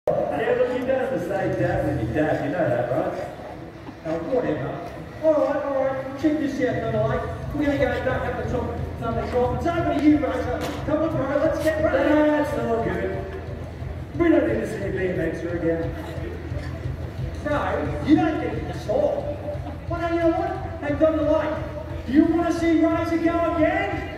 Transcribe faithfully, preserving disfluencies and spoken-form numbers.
Yeah, look, you don't have to say dad when you dad, you know that, right? Oh, whatever. Alright, alright, check this out, Mike. We're going to go back up the top of the drop. It's over to you, Razor. Come on, bro, let's get ready. That's all good. We don't need to see B M X again. Bro, you don't get to talk. Well, you know what? Hey, Don the light. Do you want to see Razor go again?